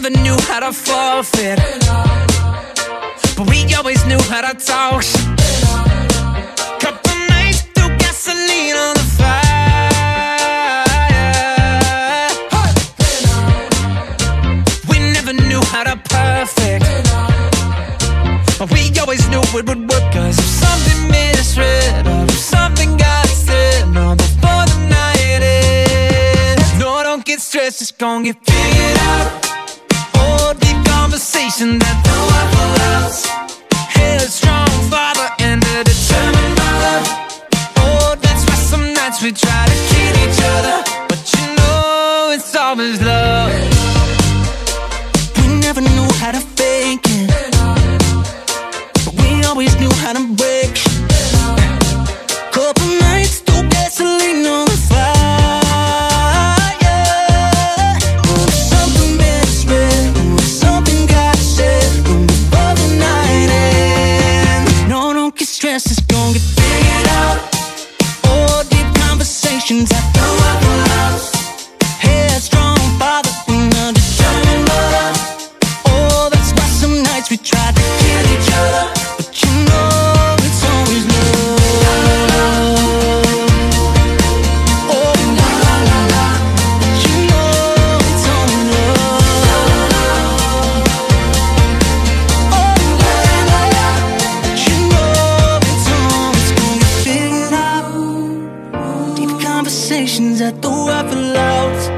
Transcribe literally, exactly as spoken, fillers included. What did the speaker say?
never knew how to forfeit, but we always knew how to talk. Couple nights threw gasoline on the fire. We never knew how to perfect, but we always knew it would work. Cause if something misread, or if something got said, no, before the night ends, no, don't get stressed, it's gon' get figured out. Oh, deep conversation that no one allows. Headstrong father and a determined mother. Oh, that's why some nights we try to kill each other, but you know it's always love. We never knew how to fake it, but we always knew how to break. Couple nights threw gasoline on the fire. Oh, something misread, oh, something got said, oh, before the night ends. No, don't get stressed, it's gon' get figured out. Oh, deep conversations I throw out the house. Headstrong father and a determined mother. Oh, that's why some nights we tried to kill each other, but you know it's always love. Oh, la la la la, but you know it's always love. Oh, la la la, but you know it's always gonna get figured out. Deep conversations at the waffle house.